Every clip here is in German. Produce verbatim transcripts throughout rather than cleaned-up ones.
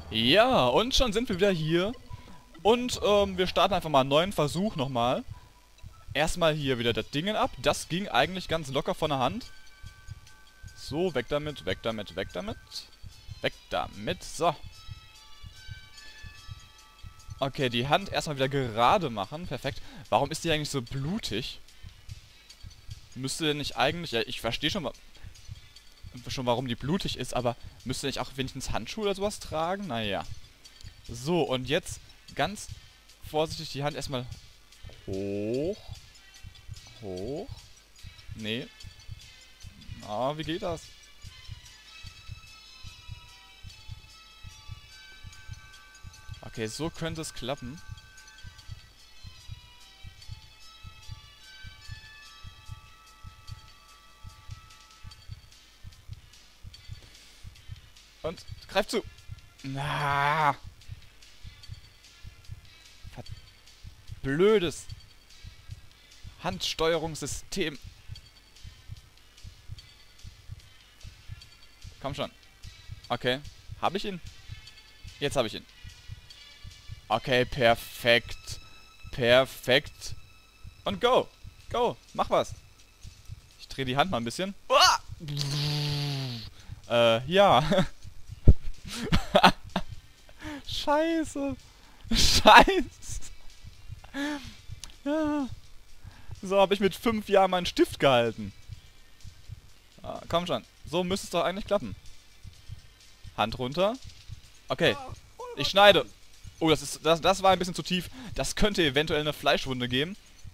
Ja, und schon sind wir wieder hier. Und ähm, wir starten einfach mal einen neuen Versuch nochmal. Erstmal hier wieder das Dingen ab. Das ging eigentlich ganz locker von der Hand. So, weg damit, weg damit, weg damit. Weg damit. So. Okay, die Hand erstmal wieder gerade machen. Perfekt. Warum ist die eigentlich so blutig? Müsste denn nicht eigentlich... Ja, ich verstehe schon, schon, warum die blutig ist, aber müsste nicht auch wenigstens Handschuhe oder sowas tragen? Naja. So, und jetzt ganz vorsichtig die Hand erstmal hoch. Hoch. Nee. Ah, wie geht das? Okay, so könnte es klappen. Und greif zu. Na. Blödes Handsteuerungssystem. Komm schon. Okay. Habe ich ihn? Jetzt habe ich ihn. Okay, perfekt. Perfekt. Und go. Go. Mach was. Ich drehe die Hand mal ein bisschen. Uah! Äh, ja. Scheiße. Scheiße. Ja. So habe ich mit fünf Jahren meinen Stift gehalten. Ah, komm schon. So müsste es doch eigentlich klappen. Hand runter. Okay. Ich schneide. Oh, das ist das, das war ein bisschen zu tief. Das könnte eventuell eine Fleischwunde geben.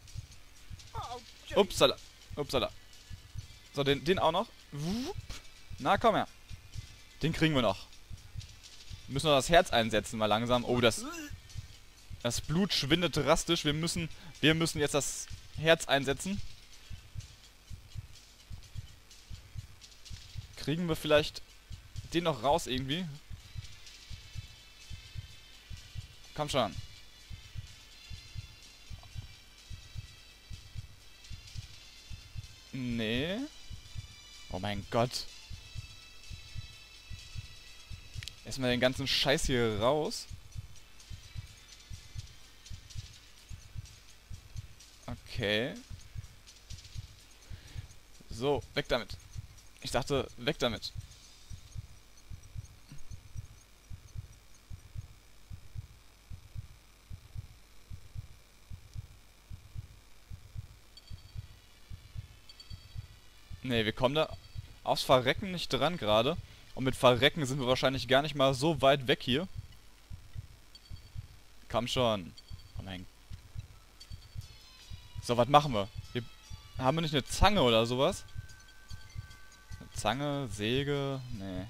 Upsala. Upsala. So, den, den auch noch. Na, komm her. Den kriegen wir noch. Wir müssen noch das Herz einsetzen, mal langsam. Oh, das... Das Blut schwindet drastisch. Wir müssen... Wir müssen jetzt das Herz einsetzen. Kriegen wir vielleicht den noch raus irgendwie? Komm schon. Nee. Oh mein Gott. Erstmal den ganzen Scheiß hier raus. Okay. So, weg damit. Ich dachte, weg damit. Nee, wir kommen da aufs Verrecken nicht dran gerade. Und mit Verrecken sind wir wahrscheinlich gar nicht mal so weit weg hier. Komm schon. Oh mein... So, was machen wir? wir? Haben wir nicht eine Zange oder sowas? Eine Zange, Säge... Nee.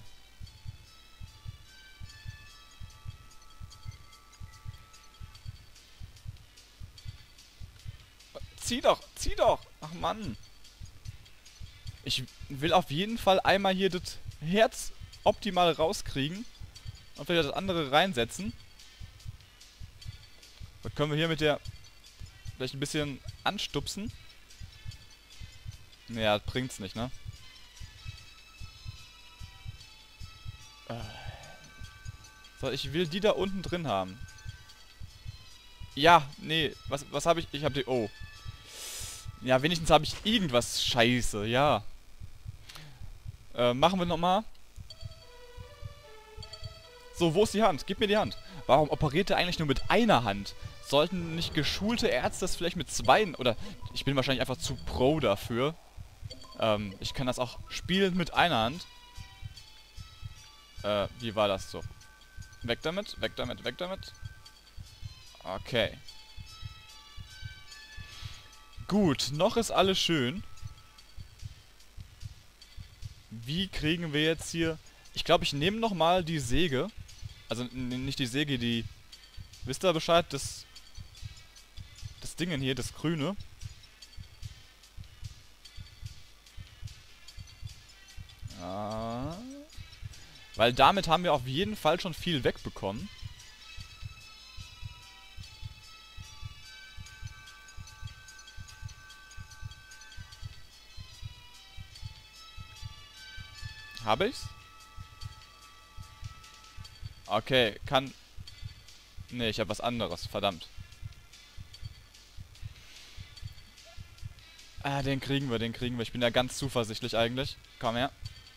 Zieh doch! Zieh doch! Ach Mann! Ich will auf jeden Fall einmal hier das Herz optimal rauskriegen. Und wieder das andere reinsetzen. Was können wir hier mit der... Vielleicht ein bisschen anstupsen? Naja, das bringt's nicht, ne? So, ich will die da unten drin haben. Ja, nee, was, was habe ich? Ich habe die... Oh. Ja, wenigstens habe ich irgendwas Scheiße, ja. Äh, machen wir nochmal. So, wo ist die Hand? Gib mir die Hand. Warum operiert er eigentlich nur mit einer Hand? Sollten nicht geschulte Ärzte das vielleicht mit zwei... Oder ich bin wahrscheinlich einfach zu pro dafür. Ähm, ich kann das auch spielen mit einer Hand. Äh, wie war das so? Weg damit, weg damit, weg damit. Okay. Gut, noch ist alles schön. Wie kriegen wir jetzt hier... Ich glaube, ich nehme nochmal die Säge. Also nicht die Säge, die... Wisst ihr Bescheid? Das... Das Dingen hier, das Grüne. Ah. Weil damit haben wir auf jeden Fall schon viel wegbekommen. Habe ich's? Okay, kann... Nee, ich habe was anderes. Verdammt. Ah, den kriegen wir, den kriegen wir. Ich bin da ganz zuversichtlich eigentlich. Komm her.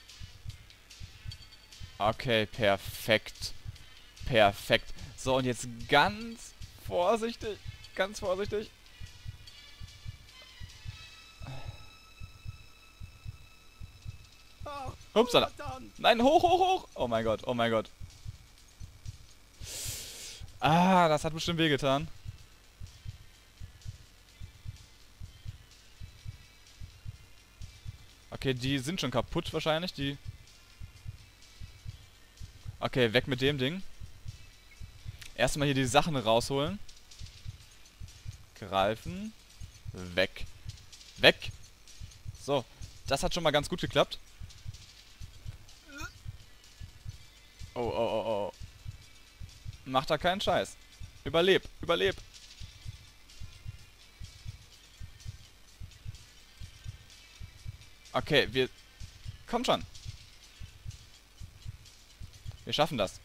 Okay, perfekt. Perfekt. So, und jetzt ganz vorsichtig. Ganz vorsichtig. Upsala. Nein, hoch, hoch, hoch. Oh mein Gott, oh mein Gott. Ah, das hat bestimmt wehgetan. Okay, die sind schon kaputt wahrscheinlich, die... Okay, weg mit dem Ding. Erstmal hier die Sachen rausholen. Greifen. Weg. Weg. So, das hat schon mal ganz gut geklappt. Oh, oh, oh, oh. Mach da keinen Scheiß. Überleb, überleb. Okay, wir... Komm schon. Wir schaffen das.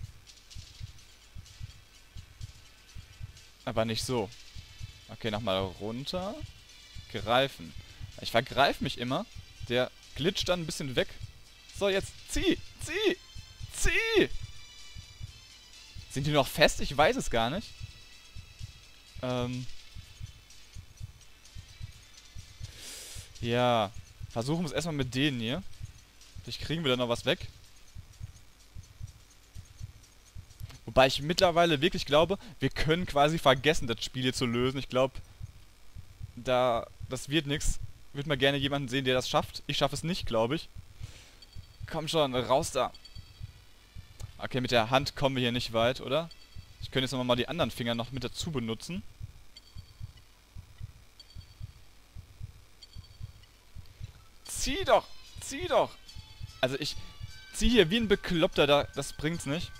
Aber nicht so. Okay, nochmal runter. Greifen. Ich vergreife mich immer. Der glitscht dann ein bisschen weg. So, jetzt zieh! Zieh! Zieh! Sind die noch fest? Ich weiß es gar nicht. Ähm. Ja. Versuchen wir es erstmal mit denen hier. Vielleicht kriegen wir da noch was weg. Wobei ich mittlerweile wirklich glaube, wir können quasi vergessen, das Spiel hier zu lösen. Ich glaube, da, das wird nichts. Würde mal gerne jemanden sehen, der das schafft. Ich schaffe es nicht, glaube ich. Komm schon, raus da. Okay, mit der Hand kommen wir hier nicht weit, oder? Ich könnte jetzt nochmal die anderen Finger noch mit dazu benutzen. Zieh doch! Zieh doch! Also ich zieh hier wie ein Bekloppter, da, das bringt's nicht.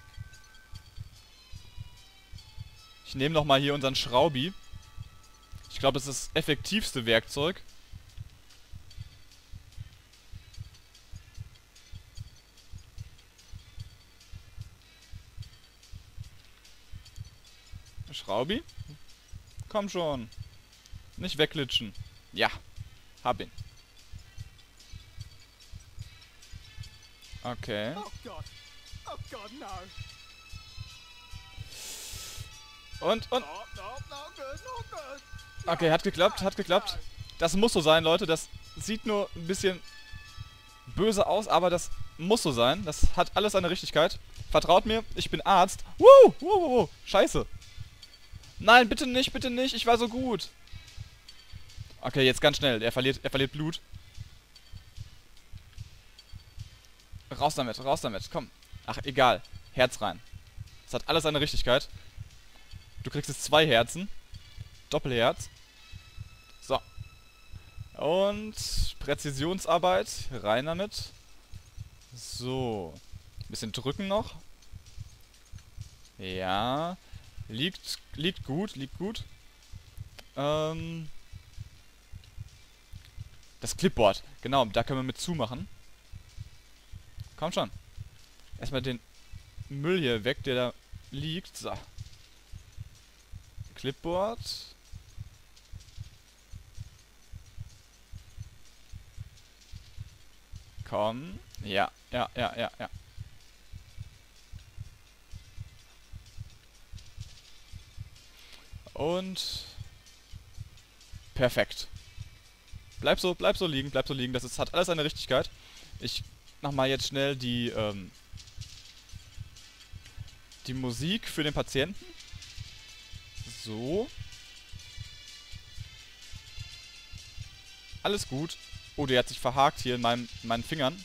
Ich nehme nochmal hier unseren Schraubi. Ich glaube, das ist das effektivste Werkzeug. Schraubi? Komm schon. Nicht wegglitschen. Ja. Hab ihn. Okay. Oh Gott. Oh Gott, no. Und, und. No, no, no good, no good. Okay, hat geklappt, hat geklappt. Das muss so sein, Leute. Das sieht nur ein bisschen böse aus, aber das muss so sein. Das hat alles seine Richtigkeit. Vertraut mir, ich bin Arzt. Woo! Woo, woo, woo. Scheiße. Nein, bitte nicht, bitte nicht. Ich war so gut. Okay, jetzt ganz schnell. Er verliert, er verliert Blut. Raus damit, raus damit. Komm. Ach, egal. Herz rein. Das hat alles seine Richtigkeit. Du kriegst jetzt zwei Herzen. Doppelherz. So. Und Präzisionsarbeit. Rein damit. So. Ein bisschen drücken noch. Ja. Liegt, liegt gut, liegt gut. Ähm. Das Clipboard. Genau, da können wir mit zumachen. Komm schon. Erstmal den Müll hier weg, der da liegt. So. Clipboard. Komm. Ja, ja, ja, ja, ja. Und... Perfekt. Bleib so, bleib so liegen, bleib so liegen. Das ist, hat alles eine Richtigkeit. Ich mach mal jetzt schnell die, ähm, die Musik für den Patienten. So. Alles gut. Oh, der hat sich verhakt hier in, meinem, in meinen Fingern.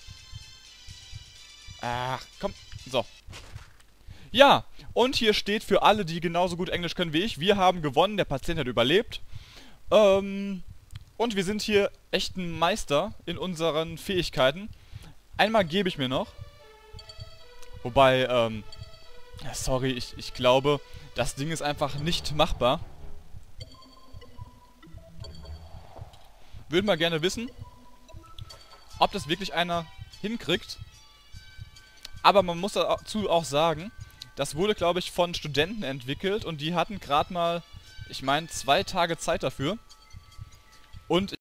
Ach, komm. So. Ja, und hier steht für alle, die genauso gut Englisch können wie ich, wir haben gewonnen, der Patient hat überlebt. Ähm, und wir sind hier echt ein Meister in unseren Fähigkeiten. Einmal gebe ich mir noch. Wobei, ähm, sorry, ich, ich glaube, das Ding ist einfach nicht machbar. Würde mal gerne wissen, ob das wirklich einer hinkriegt. Aber man muss dazu auch sagen, Das wurde, glaube ich, von Studenten entwickelt und die hatten gerade mal, ich meine, zwei Tage Zeit dafür. Und